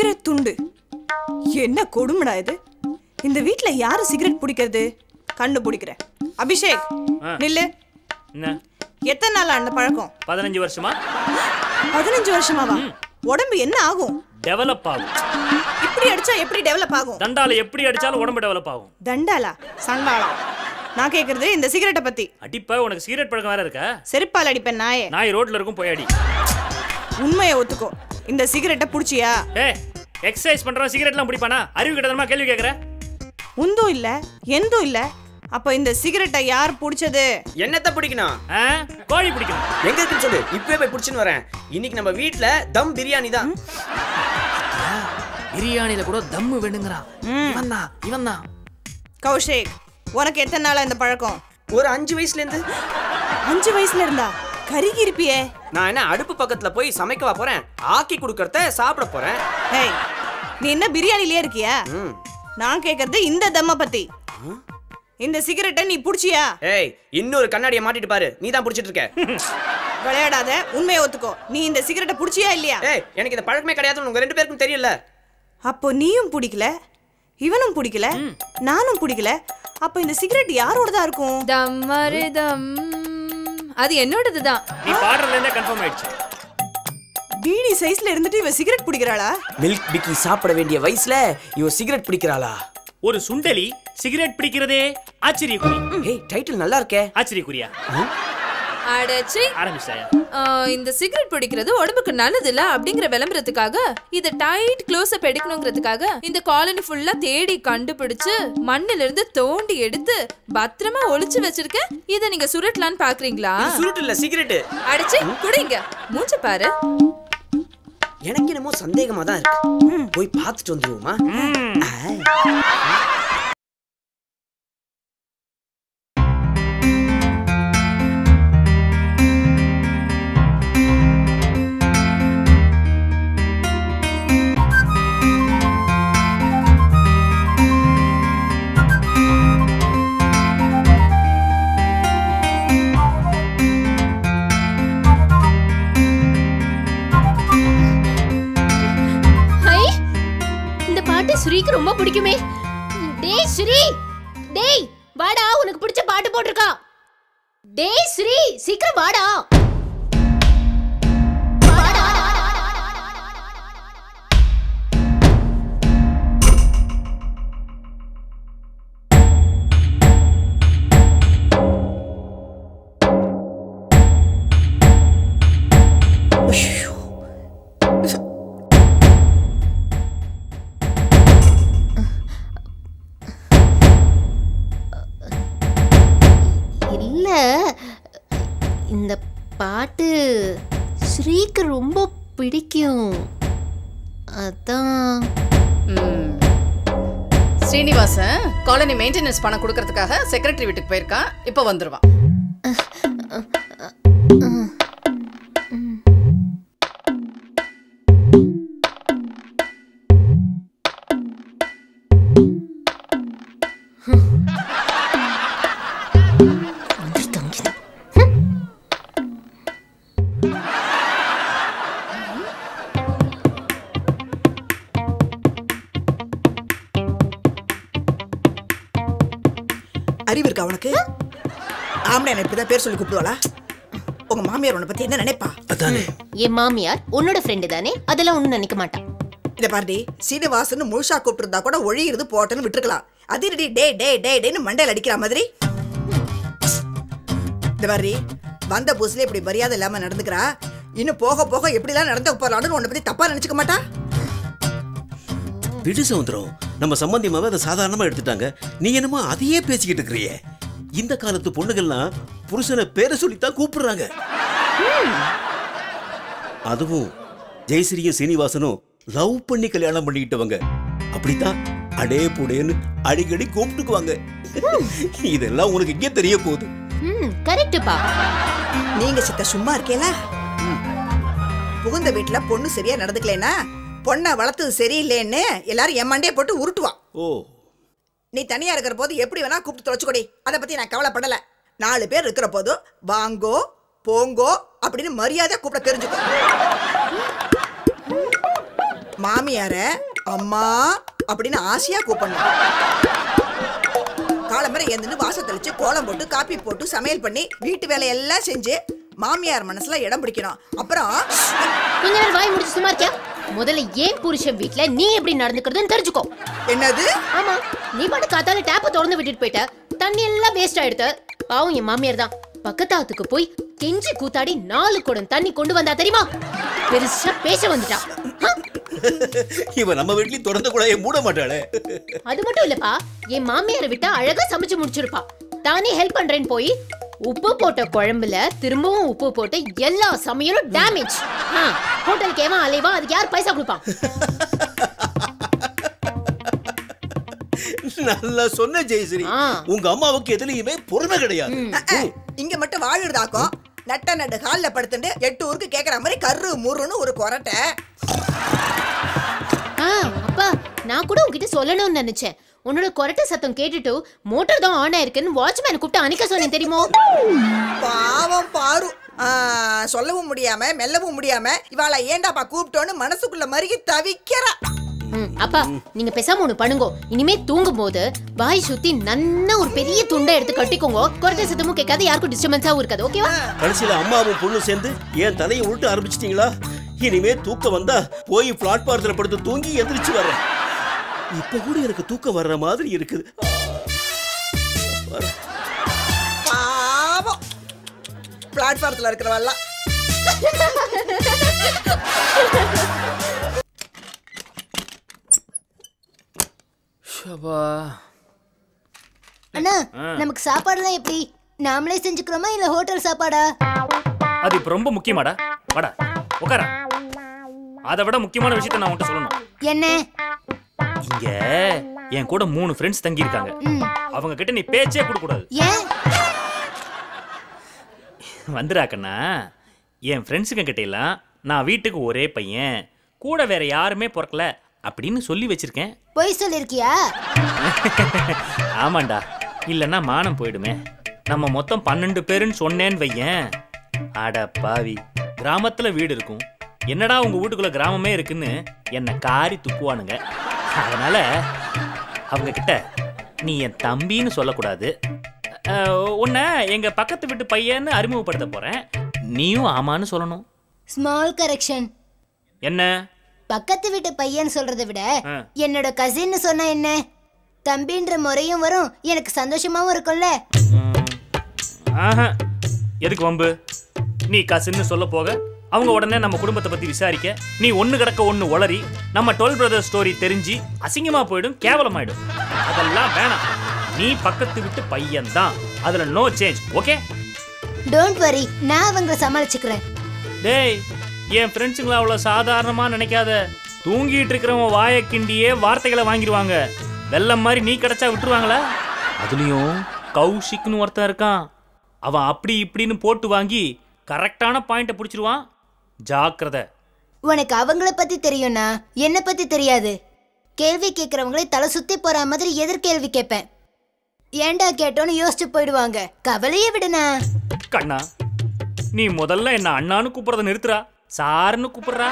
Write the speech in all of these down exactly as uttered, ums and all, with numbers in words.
Cigarette துண்டு. என்ன கொடுமடா இது. இந்த வீட்ல யாரு சிகரெட் பிடிக்கிறது? கண்டுபிடிக்கிறேன். அபிஷேக் நில்லு. என்ன எத்தனை நாள் அந்த பழக்கம்? பதினஞ்சு வருஷமா. பதினஞ்சு வருஷமாவா? உடம்பு என்ன ஆகும்? டெவலப் ஆகும். இப்படி அடிச்சா எப்படி டெவலப் ஆகும்? தண்டால எப்படி அடிச்சாலும் உடம்பு டெவலப் ஆகும். தண்டாலா சண்டாலா? நான் கேக்குறது இந்த சிகரெட்டை பத்தி. அடிப்பா, உனக்கு சிகரெட் பழக்கம் வேற இருக்கா? செருப்பால் அடிப்பேன் நாயே. நாய் ரோட்ல இருக்கும், போய் அடி. உண்மையை ஒத்துக்கோ. இந்த சிகரெட்டை புடிச்சியா? ஏய், எக்ஸர்சைஸ் பண்றவன் சிகரெட்லாம் பிடிப்பானா? அறிவு கிட்டதமா கேள்வி கேக்குற? உந்தும் இல்ல எந்தும் இல்ல. அப்ப இந்த சிகரெட்டை யார் புடிச்சது? என்னத்த பிடிக்கணும்? கோழி பிடிக்கணும். எங்க இருக்குன்னு சொல்லு, இப்பவே போய் புடிச்சுன்னு வரேன். இன்னைக்கு நம்ம வீட்ல தம் பிரியாணி தான். பிரியாணில கூட தம்மு வேணுங்கறான். இவன் தான் இவன் தான். கௌஷிக், உனக்கு எத்தனை நாளா இந்த பழக்கம்? ஒரு அஞ்சு வயசுல இருந்து. அஞ்சு வயசுல இருந்தா கருகி இருப்பியே. நான் என்ன அடுப்பு பக்கத்துல போய் சமைக்கவா போறேன்? ஆக்கி குடுக்கறத சாப்பிட போறேன். ஏய், நீ என்ன பிரியாணிலயே இருக்கியா? நான் கேக்குறது இந்த தம்ம பத்தி. இந்த சிகரெட்டை நீ புடிச்சியா? ஏய், இன்னொரு கண்ணாடியை மாட்டிட்டு பாரு, நீ தான் புடிச்சிட்டு இருக்க. விளையாடாத, உண்மையை ஒத்துக்கோ. நீ இந்த சிகரெட்டை புடிச்சியா இல்லையா? ஏய், எனக்கு இந்த பழக்கமே கிடையாதுன்னு உங்க ரெண்டு பேருக்கும் தெரியல. அப்போ நீயும் பிடிக்கல, இவனும் பிடிக்கல, நானும் பிடிக்கல. அப்ப இந்த சிகரெட் யாரோடதா இருக்கும்? தம்மரிதம். அது என்னோடதுதான். நீ பாடுறதுல இருந்தே கன்ஃபார்ம் ஆயிடுச்சு. பீடி சைஸ்ல இருந்துட்டு இவ சிகரெட் பிடிக்கறாளா? மில்க் பிக்கி சாப்பிட வேண்டிய வயசுல இவ சிகரெட் பிடிக்கறாளா? ஒரு சுண்டலி சிகரெட் பிடிக்கிறதே ஆச்சரியக்குறி. ஏய், டைட்டில் நல்லா இருக்கே. ஆச்சரியக்குறியா? அடச்சி ஆரம்பிச்சாயா? இந்த சிகரெட் பிடிக்கிறது உடம்புக்கு நல்லது இல்ல அப்படிங்கிற விளம்பரத்துக்காக இத டைட் க்ளோஸ் அப் எடுக்கணும்ங்கிறதுக்காக இந்த காலனி ஃபுல்லா தேடி கண்டுபிடிச்சு மண்ணில இருந்து தோண்டி எடுத்து பத்திரமா ஒளிச்சு வச்சிருக்கேன். இத நீங்க சுருட்டலான்னு பாக்குறீங்களா? சுருட்டு இல்ல, சிகரெட். அடச்சி குடிங்க, மூஞ்ச பாரு. எனக்கு என்னமோ சந்தேகமா தான் இருக்கு. போய் பார்த்துட்டு வந்துருவோமா? ஸ்ரீக்கு ரொம்ப பிடிக்குமே. டேய் ஸ்ரீ, டேய் வாடா, உனக்கு பிடிச்ச பாட்டு போட்டுருக்கா. டேய் ஸ்ரீ, சீக்கிரம் வாடா. இந்த பாட்டு ஸ்ரீக்கு ரொம்ப பிடிக்கும். அதான் ஸ்ரீனிவாசன் காலனி மெயின்டெனன்ஸ் பணம் கொடுக்கறதுக்காக செக்ரட்டரி வீட்டுக்கு போயிருக்கான். இப்போ வந்துருவான். அறிவு இருக்கா உனக்கு? ஆம்பளை என்ன இப்படிதான் பேர் சொல்லி கூப்பிடுவாளா? உங்க மாமியார் உன்னை பத்தி என்ன நினைப்பா? அதானே, என் மாமியார் உன்னோட ஃப்ரெண்டு தானே, அதெல்லாம் ஒன்னும் நினைக்க மாட்டான். இத பாருடி, சீனிவாசன் முழுசா கூப்பிட்டு இருந்தா கூட ஒழியிறது போட்டன்னு விட்டுருக்கலாம். அதிரடி டே டே டே டேன்னு மண்டையில அடிக்கிற மாதிரி. இந்த பாருடி, வந்த புதுசுல இப்படி மரியாதை இல்லாம நடந்துக்கிறா. இன்னும் போக போக எப்படிலாம் நடந்து போறான்னு உன்னை பத்தி தப்பா நினைச்சுக்க மாட்டா? விடு சவுந்தரம், நம்ம சம்பந்தியமாவே அதை சாதாரணமா எடுத்துட்டாங்க. நீ என்னமோ அதையே பேசிக்கிட்டு இருக்கிறியே. இந்த காலத்து பொண்ணுகள்லாம் புருஷனை பேரை சொல்லித்தான் கூப்பிடுறாங்க. அதுவும் ஜெயஸ்ரீயும் சீனிவாசனும் லவ் பண்ணி கல்யாணம் பண்ணிக்கிட்டவங்க அப்படித்தான் அடே புடேன்னு அடிக்கடி கூப்பிட்டுக்குவாங்க. இதெல்லாம் உனக்கு இங்கே தெரிய போகுது. கரெக்ட்டுப்பா. நீங்க சித்த சும்மா இருக்கேல? புகுந்த வீட்டுல பொண்ணு சரியா நடந்துக்கலனா பொண்ணை வளர்த்தது சரியில்லைன்னு எல்லாரும் என் மண்டையை போட்டு உருட்டுவான். ஓ, நீ தனியா இருக்கிற போது எப்படி வேணா கூப்பிட்டு தொலைச்சுக்கொடி, அதை பத்தி நான் கவலைப்படல. நாலு பேர் இருக்கிற போது வாங்கோ போங்கோ அப்படின்னு மரியாதை கூப்பிட தெரிஞ்சுக்கோ. மாமியார அம்மா அப்படின்னு ஆசையா கூப்பிடணும். காலம்பரை எழுந்து வாசல் தெளிச்சு கோலம் போட்டு காப்பி போட்டு சமையல் பண்ணி வீட்டு வேலையெல்லாம் செஞ்சு மாமியார் மனசுல இடம் பிடிக்கணும். அப்புறம் கொஞ்ச நேரம் வாய் முடிச்சு சும்மா இருக்கியா? முதல்ல ஏன் புருஷன் வீட்ல நீ எப்படி நடந்துக்கிறதுன்னு தெரிஞ்சுக்கோ. என்னது? ஆமா, நீ பாட்டு காத்தால டேப்பை திறந்து விட்டுட்டு போயிட்ட, தண்ணி எல்லாம் வேஸ்ட் ஆயிடுத்து. பாவம் என் மாமியார் தான் பக்கத்தாத்துக்கு போய் கெஞ்சி கூத்தாடி நாலு குடம் தண்ணி கொண்டு வந்தா தெரியுமா? பெருசா பேச வந்துட்டா. இவன் நம்ம வீட்லயும் திறந்த கூட மூட மாட்டாளே. அது மட்டும் இல்லப்பா, என் மாமியாரை விட்டா அழகா சமைச்சு முடிச்சிருப்பா. தானே ஹெல்ப் பண்றேன்னு போய் உப்பு போட்ட குழம்புல திரும்பவும் உப்பு போட்டு எல்லா சமையலும் டேமேஜ். ஹோட்டலுக்கு ஏவன் அலைவா, அதுக்கு யார் பைசா கொடுப்பான்? நல்லா சொன்ன ஜெயஸ்ரீ. உங்க அம்மாவுக்கு எதுலயுமே பொறுமை கிடையாது. இங்க மட்டும் வாழுறதாக்கும் நட்ட நட்டு கால்ல படுத்துட்டு எட்டு ஊருக்கு கேக்குற மாதிரி கரு முருன்னு ஒரு கொரட்டை. அப்பா, நான் கூட உன்கிட்ட சொல்லணும்னு நினைச்சேன். உன்னோட கொரட்டை சத்தம் கேட்டுட்டு மோட்டார் தான் ஆன் ஆயிருக்குன்னு வாட்ச்மேன் கூப்பிட்டு அணிக்க சொன்னேன் தெரியுமோ? பாவம் பாரு, சொல்லவும் முடியாம மெல்லவும் முடியாம இவாள ஏண்டாப்பா கூப்பிட்டோன்னு மனசுக்குள்ள மருகி தவிக்கிறா. அப்பா, நீங்க பேசாம ஒண்ணு பண்ணுங்க. இனிமே தூங்கும் போது வாய் சுத்தி நன்னா ஒரு பெரிய துண்டை எடுத்து கட்டிக்கோங்க. கொரட்டை சத்தமும் கேட்காது, யாருக்கும் டிஸ்டர்பன்ஸாவும் இருக்காது. ஓகேவா? கடைசியில அம்மாவும் பொண்ணு சேர்ந்து என் தலையை உருட்டு ஆரம்பிச்சிட்டீங்களா? இனிமே தூக்கம் வந்தா போய் பிளாட்பாரத்துல படுத்து தூங்கி எந்திரிச்சு வர்றேன். இப்ப கூட எனக்கு தூக்கம் வர்ற மாதிரி இருக்குது. பாவம் பிளாட்பாரத்துல இருக்கிறவெல்லாம். அண்ணா, நமக்கு சாப்பாடுலாம் எப்படி? நாமளே செஞ்சுக்கிறோமா இல்ல ஹோட்டல் சாப்பாடா? அது இப்ப ரொம்ப முக்கியமாடா. வாடா உட்கார. அதை விட முக்கியமான விஷயத்தை நான் உன்கிட்ட சொல்லணும். என்ன? இங்க என் கூட மூணு ஃப்ரெண்ட்ஸ் தங்கி இருக்காங்க. அவங்க கிட்ட நீ பேச்சே கொடுக்க கூடாது. ஏன்? வந்துராக்கண்ணா, என் ஃப்ரெண்ட்ஸுங்க கிட்ட எல்லாம் நான் வீட்டுக்கு ஒரே பையன், கூட வேற யாருமே பிறக்கல அப்படின்னு சொல்லி வச்சிருக்கேன். பொய் சொல்லிருக்கியா? ஆமாண்டா, இல்லன்னா மானம் போயிடுமே. நம்ம மொத்தம் பன்னெண்டு பேருன்னு சொன்னேன்னு வையேன். அட பாவி, கிராமத்துல வீடு இருக்கும், என்னடா உங்க வீட்டுக்குள்ள கிராமமே இருக்குன்னு என்னை காரி துப்புவானுங்க. அதனால அவங்க கிட்ட நீ என் தம்பின்னு சொல்லக்கூடாது. உன்னை எங்க பக்கத்து வீட்டு பையன்னு அறிமுகப்படுத்த போறேன், நீயும் ஆமான்னு சொல்லணும். Small correction. என்ன? பக்கத்து வீட்டு பையன் சொல்றதை விட என்னோட கசின்னு சொன்னா என்ன? தம்பின்ற முறையும் வரும், எனக்கு சந்தோஷமாவும் இருக்கும்ல. ஆஹா, எதுக்கு வம்பு? நீ கசின்னு சொல்ல போக அவங்க உடனே நம்ம குடும்பத்தை பத்தி விசாரிக்க, நீ ஒண்ணு கிடக்க ஒண்ணு உளறி நம்ம டுவெல் பிரதர்ஸ் ஸ்டோரி தெரிஞ்சு அசிங்கமா போயிடும், கேவலமாயிடும். அதெல்லாம் வேணாம். நீ பக்கத்து வீட்டு பையன் தான், அதுல no change. Okay? Don't worry, நான் அவங்கள சமாளிச்சுக்கிறேன். டேய், என் ஃப்ரெண்ட்ஸுங்கள அவ்வளவு சாதாரணமா நினைக்காத. தூங்கிட்டு இருக்கிறவன் வாயை கிண்டியே வார்த்தைகளை வாங்கிடுவாங்க. வெள்ளம் மாதிரி நீ கிடைச்சா விட்டுருவாங்களா? அதுலயும் கௌஷிக்னு ஒருத்தன் இருக்கான், அவன் அப்படி இப்படின்னு போட்டு வாங்கி கரெக்டான பாயிண்ட பிடிச்சிருவான். ஜாக்கிரதை. உனக்கு அவங்கள பத்தி தெரியும்னா என்ன பத்தி தெரியாது. கேள்வி கேட்கறவங்களே தலை சுத்தி போற மாதிரி எதிர்கேள்வி கேட்பேன். ஏண்டா கேட்டோன்னு யோசிச்சு போயிடுவாங்க. கவலையே விடுனா. கண்ணா, நீ முதல்ல என்ன அண்ணான்னு கூப்பிடுறத நிறுத்துறா, சாருன்னு கூப்பிடுறா.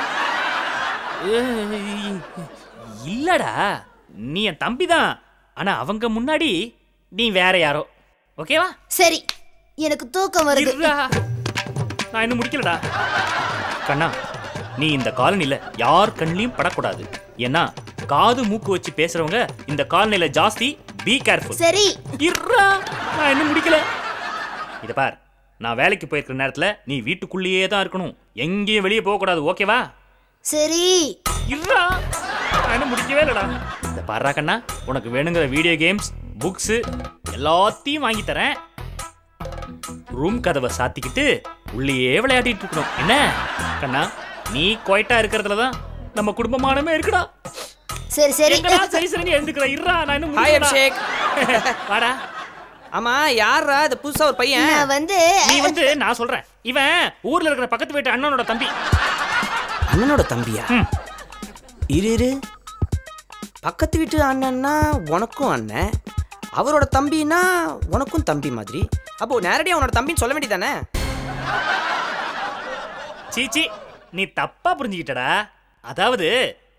இல்லடா, நீ என் தம்பி தான், ஆனா அவங்க முன்னாடி நீ வேற யாரோ. ஓகேவா? சரி, எனக்கு தூக்கம் வருது. நான் இன்னும் முடிக்கலடா. கண்ணா, நீ இந்த காலனில யார் கண்ணிலையும் படக்கூடாது. ஏன்னா காது மூக்கு வச்சு பேசுறவங்க இந்த காலனில ஜாஸ்தி. Be careful. சரி. இருடா, நான் இன்னும் முடிக்கல. இத பார், நான் வேலைக்கு போயிருக்கிற நேரத்துல நீ வீட்டுக்குள்ளேயே தான் இருக்கணும், எங்கேயும் வெளியே போக கூடாது. ஓகேவா? சரி. இருடா, நான் இன்னும் முடிக்கவே இல்லடா. இத பாருடா கண்ணா, உனக்கு வேணுங்கிற வீடியோ கேம்ஸ், புக்ஸ் எல்லாத்தையும் வாங்கி தரேன். ரூம் கதவை சாத்திக்கிட்டு உள்ளேயே விளையாடிட்டு இருக்கணும். என்ன கண்ணா, நீ குவைட்டா இருக்கிறதுல தான் நம்ம குடும்பமானமே இருக்குடா. சரி சரி சரி சரி எழுந்துக்கிற. இருடா, நான் இன்னும் ஹாய் அபிஷேக். வாடா. ஆமா, யாரா அது புதுசா ஒரு பையன்? நான் வந்து நீ வந்து நான் சொல்றேன், இவன் ஊர்ல இருக்கிற பக்கத்து வீட்டு அண்ணனோட தம்பி. அண்ணனோட தம்பியா? இரு இரு, பக்கத்து வீட்டு அண்ணன்னா உனக்கும் அண்ணன், அவரோட தம்பினா உனக்கும் தம்பி மாதிரி. அப்போ நேரடியா உன்னோட தம்பின்னு சொல்ல வேண்டியதானே? சீச்சி, நீ தப்பா புரிஞ்சுக்கிட்டடா. அதாவது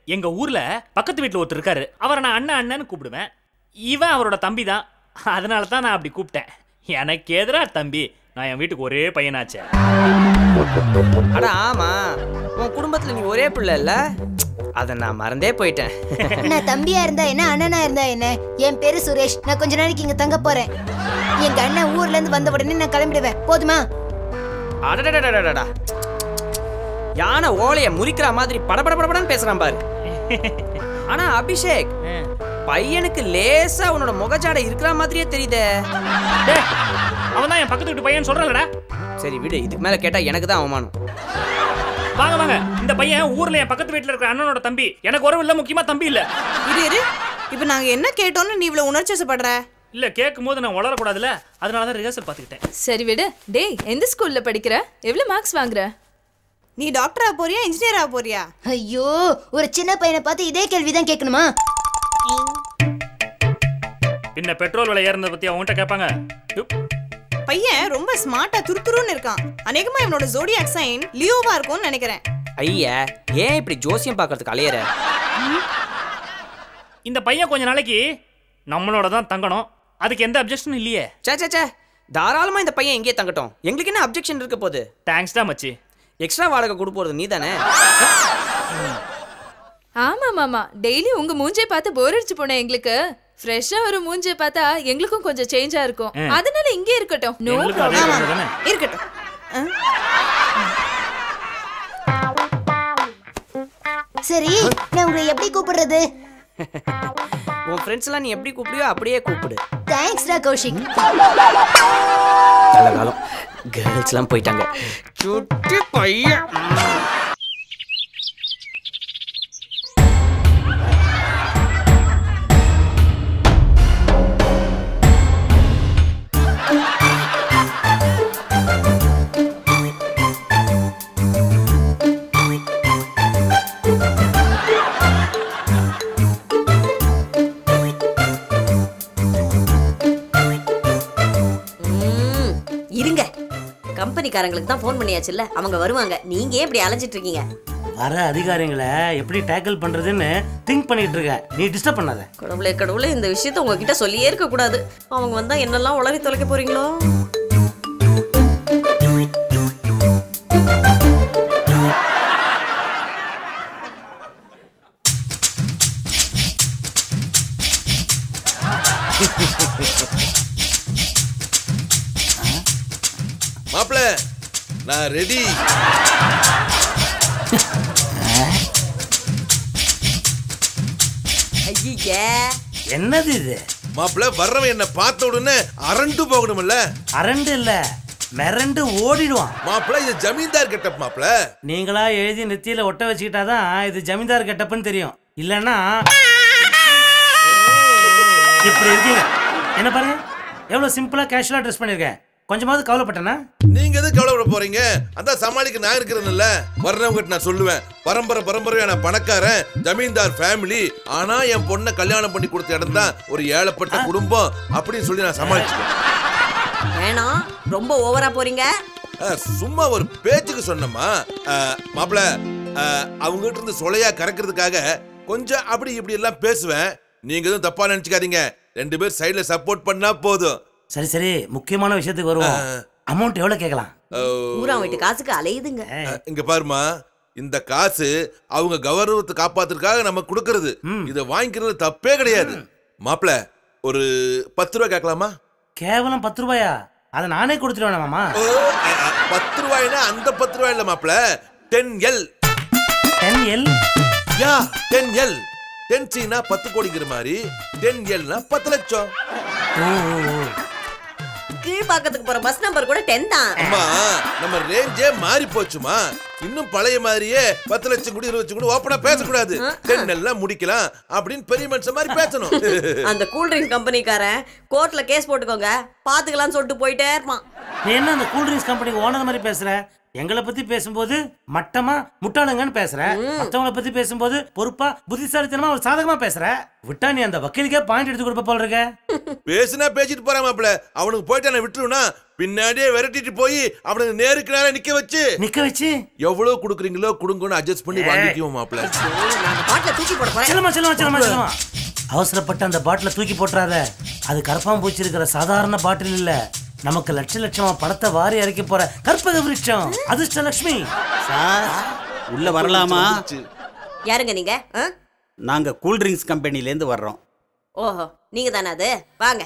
எங்க ஊர்ல பக்கத்து வீட்டுல ஒருத்தர் இருக்காரு. அவரை நான் அண்ணன் அண்ணன்னு கூப்பிடுவேன். இவன் அவரோட தம்பி தான். அதனால தான் நான் அப்படி கூப்பிட்டேன். எனக்கு எதிரா தம்பி, நான் என் வீட்டுக்கு ஒரே பையனாச்சே. அட ஆமா, உன் குடும்பத்துல நீ ஒரே பிள்ளை இல்ல, அத நான் மறந்தே போயிட்டேன். நான் தம்பியா இருந்தா என்ன, அண்ணனா இருந்தா என்ன? என் பேரு சுரேஷ். நான் கொஞ்ச நாளைக்கு இங்க தங்க போறேன். எங்க அண்ணன் ஊர்ல இருந்து வந்த உடனே நான் கிளம்பிடுவேன். போதுமா? அடடடடடடா, யானை ஓலைய முறிக்கிற மாதிரி படபட படபடன்னு பேசுறான் பாரு. ஆனா அபிஷேக், பையனுக்கு லேசா உன்னோட முகஜாடை இருக்கிற மாதிரியே தெரியுதே. அவன் தான் என் பக்கத்து வீட்டு பையன் சொல்றலடா. சரி விடு, இதுக்கு மேல கேட்டா எனக்கு தான் அவமானம். வாங்க வாங்க, இந்த பையன் ஊர்ல என் பக்கத்து வீட்டுல இருக்கிற அண்ணனோட தம்பி. எனக்கு உறவு இல்ல, முக்கியமா தம்பி இல்ல. இரு இரு, இப்ப நாங்க என்ன கேட்டோம்னு நீ இவ்வளவு உணர்ச்சிசப்படுற? இல்ல, கேட்கும் போது நான் வளரக்கூடாதுல்ல, அதனாலதான் ரிஹர்சல் பாத்துக்கிட்டேன். சரி விடு. டேய், எந்த ஸ்கூல்ல படிக்கிற? எவ்வளவு மார்க்ஸ் வாங்குற? நீ டாக்டரா போறியா, இன்ஜினியரா போறியா? ஐயோ, ஒரு சின்ன பையனை பார்த்து இதே கேள்விதான் கேட்கணுமா? பின்ன பெட்ரோல் விலை ஏறினதை பத்தி அவங்ககிட்ட கேட்பாங்க. பையன் ரொம்ப ஸ்மார்ட்டா துருதுருன்னு இருக்கான். அநேகமா இவனோட ஜோடியாக் சைன் லியோவா இருக்கும்னு நினைக்கிறேன். ஐயா, ஏன் இப்படி ஜோசியம் பார்க்கறதுக்கு அலையற? இந்த பையன் கொஞ்ச நாளைக்கு நம்மளோட தான் தங்கணும். அதுக்கு எந்த அப்ஜெக்ஷனும் இல்லையே. சே சே சே, தாராளமா இந்த பையன் எங்கேயே தங்கட்டும். எங்களுக்கு என்ன அப்ஜெக்ஷன் இருக்க போகுது? தேங்க்ஸ் தான் மச்சி. எக்ஸ்ட்ரா வாடகை கொடுப்போறது நீ தானே? ஆமா மாமா, டெய்லி உங்க மூஞ்சே பார்த்து போர் அடிச்சு போனேன் எங்களுக்கு. ஃப்ரெஷ்ஷா ஒரு மூஞ்சே பார்த்தா எங்களுக்கும் கொஞ்சம் சேஞ்சா இருக்கும். அதனால இங்கே இருக்கட்டும். No problem. இருக்கட்டும். சரி, நான் உங்களை எப்படி கூப்பிடுறது? உன் ஃப்ரெண்ட்ஸ் எல்லாம் நீ எப்படி கூப்பிடுயோ அப்படியே கூப்பிடு. தேங்க்ஸ் டா கௌஷிக். நல்ல காலம், கேர்ள்ஸ் எல்லாம் போயிட்டாங்க. சுட்டி பையன். கம்பெனிக்காரங்களுக்கு தான் ஃபோன் பண்ணியாச்சுல்ல, அவங்க வருவாங்க. நீங்க ஏன் இப்படி அலைஞ்சிட்டு இருக்கீங்க? வர அதிகாரிகளை எப்படி டேக்கிள் பண்றதுன்னு திங்க் பண்ணிட்டு இருக்க. நீ டிஸ்டர்ப் பண்ணாத. கடவுளே கடவுளே, இந்த விஷயத்தை உங்ககிட்ட சொல்லியே இருக்க கூடாது. அவங்க வந்தா என்னெல்லாம் உளறி தொலைக்க போறீங்களோ? மாப்ள, நான் ரெடி. ஐயே, என்னது இது? மாப்ள, வர்றவன் என்ன பார்த்த உடனே அரண்டு போகணும்ல? அரண்டு இல்ல, மிரண்டு ஓடிடுவான். மாப்ள, இது ஜமீன்தார் கெட்டப். மாப்ள, நீங்களா எழுதி நெத்தியில ஒட்ட வச்சுக்கிட்டாதான் இது ஜமீன்தார் கெட்டப்னு தெரியும். இல்லன்னா இப்படி இருக்கீங்க. என்ன பாருங்க, எவ்வளவு சிம்பிளா கேஷுவலா ட்ரெஸ் பண்ணிருக்கேன். கொஞ்சமாவது கவலைப்பட்டனா? நீங்க எது கவலைப்பட போறீங்க? அதான் சமாளிக்க நான் இருக்கிறேன்ல. வர்றவங்க நான் சொல்லுவேன், பரம்பரை பரம்பரையா நான் பணக்காரன், ஜமீன்தார் ஃபேமிலி. ஆனா என் பொண்ணை கல்யாணம் பண்ணி கொடுத்த இடம் தான் ஒரு ஏழைப்பட்ட குடும்பம் அப்படின்னு சொல்லி நான் சமாளிச்சுட்டேன். வேணாம், ரொம்ப ஓவரா போறீங்க. சும்மா ஒரு பேச்சுக்கு சொன்னமா. மாப்பிள, அவங்க கிட்ட இருந்து சொலையா கறக்கிறதுக்காக கொஞ்சம் அப்படி இப்படி எல்லாம் பேசுவேன். நீங்க எதுவும் தப்பா நினைச்சுக்காதீங்க. ரெண்டு பேர் சைடுல சப்போர்ட் பண்ணா போதும். சரி சரி, முக்கியமான விஷயத்துக்கு வருவோம். அமௌண்ட் எவ்வளவு கேட்கலாம்? ஊரா வீட்டு காசுக்கு அலையுதுங்க. இங்க பாருமா, இந்த காசு அவங்க கௌரவத்தை காப்பாத்துறதுக்காக நம்ம கொடுக்கறது. இத வாங்கிக்கிறது தப்பே கிடையாது. மாப்பிள, ஒரு பத்து ரூபாய் கேட்கலாமா? கேவலம் பத்து ரூபாயா? அதை நானே கொடுத்துருவேன் மாமா. பத்து ரூபாய்னா அந்த பத்து ரூபாய் இல்ல மாப்பிள, ten L. Ten L? Yeah, ten L. Ten சீனா பத்து கோடிங்கிற மாதிரி, டென் எல்னா பத்து லட்சம். கீழ்பாக்கத்துக்கு போற பஸ் நம்பர் கூட டென் தான். அம்மா, நம்ம ரேஞ்சே மாறி போச்சுமா. இன்னும் பழைய மாதிரியே பத்து லட்சம் கூட இருபது லட்சம் கூட ஓப்பனா பேசக்கூடாது. டென் எல்லாம் முடிக்கலாம் அப்படின்னு பெரிய மனுஷன் மாதிரி பேசணும். அந்த கூல் ட்ரிங்க்ஸ் கம்பெனிக்காரன் கோர்ட்ல கேஸ் போட்டுக்கோங்க பாத்துக்கலாம்னு சொல்லிட்டு போயிட்டே இருப்பான். நீ என்ன அந்த கூல் ட்ரிங்க்ஸ் கம்பெனிக்கு ஓனர் மாதிரி பேசுற? எங்களை பத்தி பேசும்போது மட்டமா முட்டாளுங்கன்னு பேசுற, மத்தவங்களை பத்தி பேசும்போது பொறுப்பா புத்திசாலித்தனமா ஒரு சாதகமா பேசுற. விட்டா நீ அந்த வக்கீலுக்கே பாயிண்ட் எடுத்து கொடுப்ப போல இருக்க. பேசுனா பேசிட்டு போறான் மாப்பிள்ள. அவனுக்கு போயிட்டு நான் விட்டுருவா பின்னாடியே விரட்டிட்டு போய் அவனுக்கு நேருக்கு நேரம் நிக்க வச்சு நிக்க வச்சு எவ்வளவு குடுக்குறீங்களோ குடுங்கன்னு அட்ஜஸ்ட் பண்ணி வாங்கிக்குவோம் மாப்பிள்ள. செல்லமா செல்லமா செல்லமா செல்லமா அவசரப்பட்ட அந்த பாட்டில தூக்கி போட்டுறாத. அது கரப்பாம்பூச்சி இருக்கிற சாதாரண பாட்டில் இல்ல, நமக்கு லட்ச லட்சமா பணத்தை வாரி அரைக்க போற கற்பக விருட்சம் அதிர்ஷ்டலட்சுமி. சார் உள்ள வரலாமா? யாருங்க நீங்க? நாங்க கூல் ட்ரிங்க்ஸ் கம்பெனில இருந்து வர்றோம். ஓஹோ, நீங்க தானே அது? வாங்க.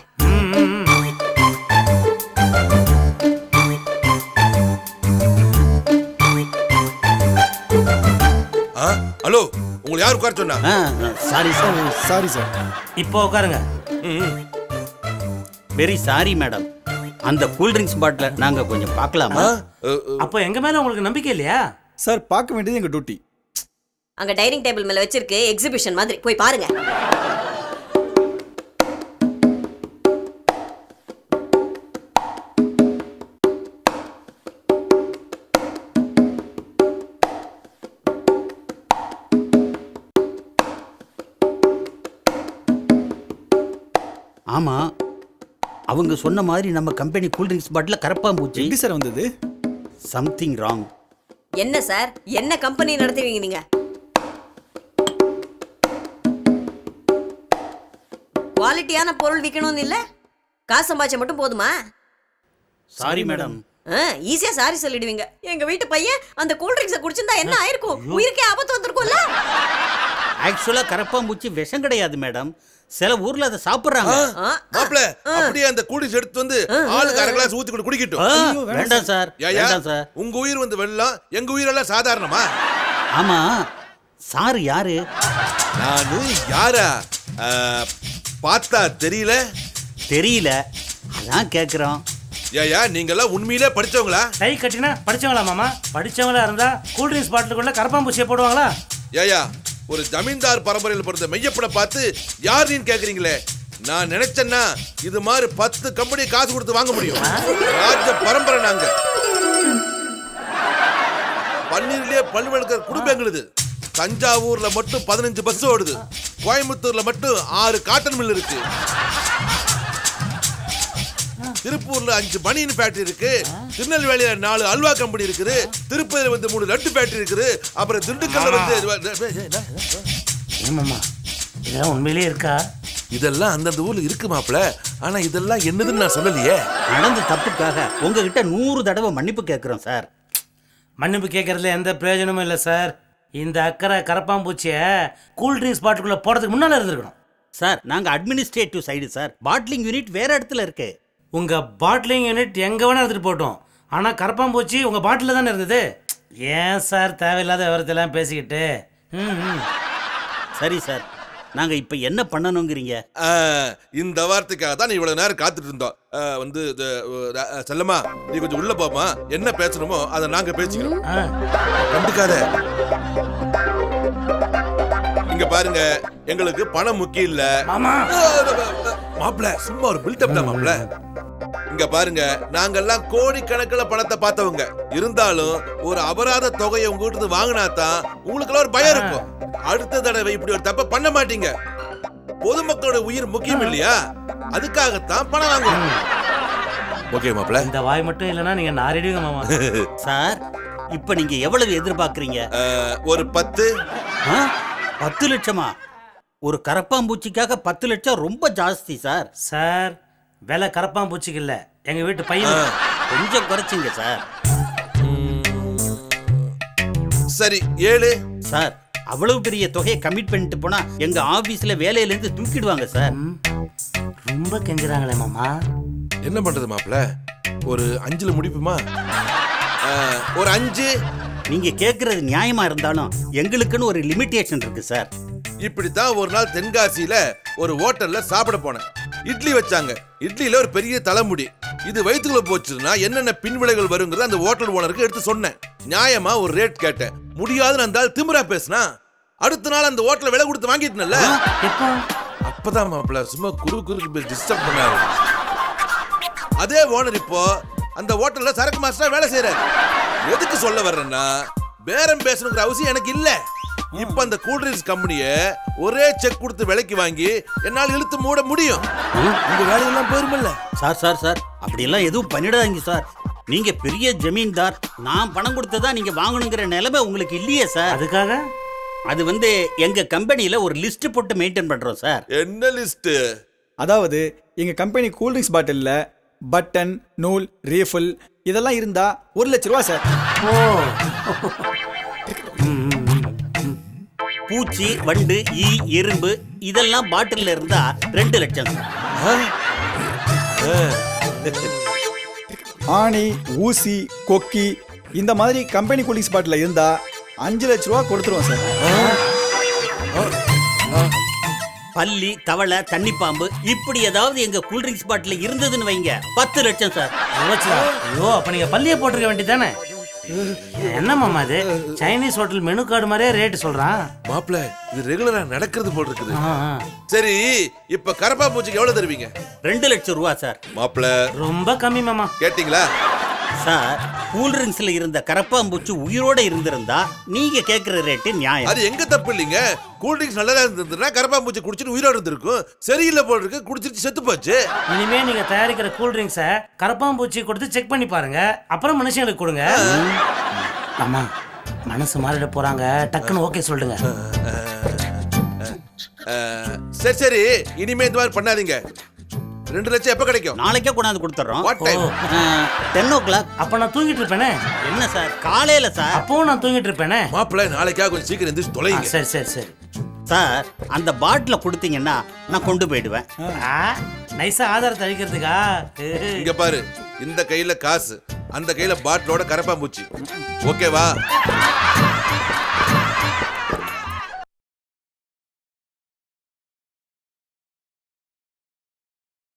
ஹலோ, உங்களை யார் உட்கார சொன்னா? Sorry sir. Sorry sir. இப்போ உட்காருங்க. Very sorry madam. அந்த கூல் ட்ரிங்க்ஸ் பாட்டில நாங்க கொஞ்சம் பார்க்கலாமா? அப்போ எங்க மேல உங்களுக்கு நம்பிக்கை இல்லையா? சார் பார்க்க வேண்டியது எங்க டியூட்டி. அங்க டைனிங் டேபிள் மேல வச்சிருக்கு, எக்ஸிபிஷன் மாதிரி, போய் பாருங்க. ஆமா, அவங்க சொன்ன மாதிரி நம்ம கம்பெனி கூல் ட்ரிங்க்ஸ் பாட்டில கரப்பாம்பூச்சி எப்படி சார் வந்தது? Something wrong. என்ன சார், என்ன கம்பெனி நடத்துவீங்க நீங்க? குவாலிட்டியான பொருள் விற்கணும்னு இல்ல, காசு சம்பாதிச்சா மட்டும் போதுமா? Sorry madam. ஈஸியா சாரி சொல்லிடுவீங்க. எங்க வீட்டு பையன் அந்த கூல் ட்ரிங்க்ஸை குடிச்சிருந்தா என்ன ஆயிருக்கும்? உயிருக்கே ஆபத்து வந்திருக்கும்ல. ஆக்சுவலா கரப்பாம்பூச்சி விஷம் கிடையாது மேடம், சில ஊர்ல அதை சாப்பிடுறாங்க. மாப்ள, அப்படியே அந்த கூல்ட்ரிங்க்ஸ் எடுத்து வந்து ஆளுக்கு அரை கிளாஸ் ஊத்தி கூட குடிக்கட்டும். வேண்டாம் சார், வேண்டாம் சார். உங்க உயிர் வந்து வெள்ளம், எங்க உயிரெல்லாம் சாதாரணமா? ஆமா, சார் யாரு? நானு யாரா பார்த்தா தெரியல? தெரியல, அதான் கேக்குறோம். ஏயா, நீங்க எல்லாம் உண்மையிலே படிச்சவங்களா? டை கட்டினா படிச்சவங்களா மாமா? படிச்சவங்களா இருந்தா கூல் ட்ரிங்க்ஸ் பாட்டிலுக்குள்ள கரப்பாம்பூச்சியை போடுவாங்களா? ஏயா, ஒரு ஜமீன்தார் பரம்பரையில் பிறந்த மெய்யப்பனை பார்த்து யார் நீன்னு கேக்குறீங்களே. நான் நினைச்சேன்னா இது மாதிரி பத்து கம்பெனி காசு கொடுத்து வாங்க முடியும். ராஜ பரம்பரை நாங்க. பன்னீர்லயே பல்வெடுக்கிற குடும்பங்களுது. தஞ்சாவூர்ல மட்டும் பதினஞ்சு பஸ் ஓடுது. கோயம்புத்தூர்ல மட்டும் ஆறு காட்டன் மில் இருக்கு. திருப்பூர்ல அஞ்சு பனியன் ஃபேக்டரி இருக்கு. திருநெல்வேலியில நாலு அல்வா கம்பெனி இருக்குது. திருப்பதியில வந்து மூணு லட்டு ஃபேக்டரி இருக்குது. அப்புறம் திண்டுக்கல்ல வந்து ஏமாமா இதெல்லாம் உண்மையிலேயே இருக்கா? இதெல்லாம் அந்தந்த ஊர்ல இருக்கு மாப்ள. ஆனா இதெல்லாம் என்னதுன்னு நான் சொல்லலையே. நடந்த தப்புக்காக உங்ககிட்ட நூறு தடவை மன்னிப்பு கேட்கிறோம் சார். மன்னிப்பு கேட்கறதுல எந்த பிரயோஜனமும் இல்லை சார். இந்த அக்கறை கரப்பாம்பூச்சியை கூல் ட்ரிங்க்ஸ் பாட்டிலுக்குள்ள போறதுக்கு முன்னால இருந்திருக்கணும் சார். நாங்க administrative side sir. Bottling unit வேற இடத்துல இருக்கு. உங்க பாட்லிங் யூனிட் எங்க வேணா எடுத்துட்டு போட்டோம். ஆனா கரப்பாம்பூச்சி உங்க பாட்டில தானே இருந்தது. ஏன் சார் தேவையில்லாத விவரத்தெல்லாம் பேசிக்கிட்டு? சரி சார், நாங்க இப்ப என்ன பண்ணணுங்கிறீங்க? இந்த வார்த்தைக்காக தான் இவ்வளவு நேரம் காத்துட்டு இருந்தோம். வந்து செல்லம்மா, நீ கொஞ்சம் உள்ள போமா. என்ன பேசணுமோ அதை நாங்க பேசிக்கிறோம். கண்டுக்காத. இங்க பாருங்க, எங்களுக்கு பணம் முக்கியம் இல்ல மாப்ள. சும்மா ஒரு பில்டப் தான் மாப்ள. இங்க பாருங்க, நாங்கெல்லாம் கோடிக்கணக்கில் பணத்தை பார்த்தவங்க. இருந்தாலும் ஒரு அபராத தொகையை உங்க வீட்டு வாங்கினா தான் உங்களுக்கு ஒரு பயம் இருக்கும். அடுத்த தடவை இப்படி ஒரு தப்ப பண்ண மாட்டீங்க. பொதுமக்களோட உயிர் முக்கியம் இல்லையா? அதுக்காகத்தான் பணம் வாங்குவோம். ஓகே மாப்ள. இந்த வாய் மட்டும் இல்லனா நீங்க நாரிடுவீங்க மாமா. சார், இப்ப நீங்க எவ்வளவு எதிர்பார்க்கறீங்க? ஒரு பத்து. பத்து லட்சமா? ஒரு கரப்பாம்பூச்சிக்காக பத்து லட்சம் ரொம்ப ஜாஸ்தி சார். சார், விலை கரப்பாம்பூச்சிக்கு இல்ல, எங்க வீட்டு பையன். கொஞ்சம் குறைச்சிங்க சார். சரி, ஏழு. சார், அவ்வளவு பெரிய தொகையை கமிட் பண்ணிட்டு போனா எங்க ஆபீஸ்ல வேலையில இருந்து தூக்கிடுவாங்க சார். ரொம்ப கெஞ்சுறாங்களே மாமா. என்ன பண்றது மாப்ள? ஒரு அஞ்சுல முடிப்புமா? ஒரு அஞ்சு. நீங்க கேக்குறது நியாயமா இருந்தாலும் எங்களுக்குன்னு ஒரு லிமிட்டேஷன் இருக்கு சார். இப்படித்தான் ஒரு நாள் தென்காசியில ஒரு ஹோட்டல்ல சாப்பிட போனேன். இட்லி வச்சாங்க. இட்லியில ஒரு பெரிய தலைமுடி. இது வயிற்றுக்குள்ள போச்சுன்னா என்னென்ன பின்விளைகள் வருங்கிறத அந்த ஹோட்டல் ஓனருக்கு எடுத்து சொன்னேன். நியாயமா ஒரு ரேட் கேட்டேன். முடியாதுன்னு அந்த திமிரா பேசினா. அடுத்த நாள் அந்த ஹோட்டல விலை கொடுத்து வாங்கிட்டேன்ல. அப்பதான் மாப்பிள்ள சும்மா குறு குறுக்கு டிஸ்டர்ப் பண்ணாரு. அதே ஓனர் இப்போ அந்த ஹோட்டல்ல சரக்கு மாஸ்டரா வேலை செய்யறாரு. எதுக்கு சொல்ல வர்றேன்னா பேரம் பேசணுங்கிற அவசியம் எனக்கு இல்ல. இப்ப அந்த கூல்ட்ரிங்க்ஸ் கம்பெனிய ஒரே செக் கொடுத்து விலைக்கு வாங்கி என்னால் இழுத்து மூட முடியும். உங்க வேலையெல்லாம் போயிருமில்ல. சார் சார் சார் அப்படியெல்லாம் எதுவும் பண்ணிடாதீங்க சார். நீங்க பெரிய ஜமீன்தார், நான் பணம் கொடுத்ததா நீங்க வாங்கணுங்கிற நிலைமை உங்களுக்கு இல்லையே சார். அதுக்காக அது வந்து எங்க கம்பெனில ஒரு லிஸ்ட் போட்டு மெயின்டைன் பண்றோம் சார். என்ன லிஸ்ட்? அதாவது எங்க கம்பெனி கூல்ட்ரிங்க்ஸ் பாட்டில்ல பட்டன், நூல், ரீஃபில் இதெல்லாம் இருந்தா ஒரு லட்ச ரூபா சார். ஓ பூச்சி, வண்டு, ஈ, எறும்பு இதெல்லாம் பாட்டில்ல இருந்தா ரெண்டு லட்சம் சார். ஆணி, ஊசி, கொக்கி இந்த மாதிரி கம்பெனி கூல்ட்ரிங்க்ஸ் பாட்டில் இருந்தா அஞ்சு லட்ச ரூபா கொடுத்துருவோம் சார். பல்லி, தவளை, தண்ணி பாம்பு இப்படி ஏதாவது எங்க கூல்ட்ரிங்க்ஸ் பாட்டில் இருந்ததுன்னு வைங்க பத்து லட்சம் சார். ஐயோ அப்ப நீங்க பள்ளியை போட்டிருக்க வேண்டியதானே? என்ன மாமா இது சைனீஸ் ஹோட்டல் மெனு கார்டு மாதிரியே ரேட் சொல்றான். மாப்ள இது ரெகுலரா நடக்கிறது போல இருக்குது. சரி இப்ப கரப்பா பூச்சிக்கு எவ்வளவு தருவீங்க? ரெண்டு லட்சம் ரூபா சார். மாப்ள ரொம்ப கம்மி மாமா. கேட்டீங்களா சார்? கூல்ட்ரிங்க்ஸ்ல இருந்த கரப்பாம்பூச்சி உயிரோட இருந்திருந்தா நீங்க கேக்குற ரேட்டு நியாயம். அது எங்க தப்பு இல்லைங்க. கூல்ட்ரிங்க்ஸ் நல்லதா இருந்திருந்தா கரப்பாம்பூச்சி குடிச்சிட்டு உயிரோட இருந்திருக்கும். சரியில்லை போல இருக்கு, குடிச்சிட்டு செத்து போச்சு. இனிமே நீங்க தயாரிக்கிற கூல்ட்ரிங்க்ஸை கரப்பாம்பூச்சி கொடுத்து செக் பண்ணி பாருங்க, அப்புறம் மனுஷங்களுக்கு கொடுங்க. ஆமா மனசு மாறிட போறாங்க, டக்குன்னு ஓகே சொல்லுங்க. சரி சரி இனிமே இந்த மாதிரி பண்ணாதீங்க. ரெண்டு லட்சம் எப்ப கிடைக்கும்? நாளைக்கே கொண்டாந்து கொடுத்துறோம். Ten o'clock. அப்ப நான் தூங்கிட்டு இருப்பேனே. என்ன சார் காலையில சார்? அப்போ நான் தூங்கிட்டு இருப்பேனே. மாப்பிள்ள நாளைக்கா கொஞ்சம் சீக்கிரம் எந்திரிச்சு தொலைங்க. சரி சரி சரி சார். அந்த பாட்டில கொடுத்தீங்கன்னா நான் கொண்டு போயிடுவேன். நைஸா ஆதாரத்தை அழிக்கிறதுக்கா? இங்க பாரு, இந்த கையில காசு, அந்த கையில பாட்டிலோட கரப்பாம்பூச்சி. ஓகேவா?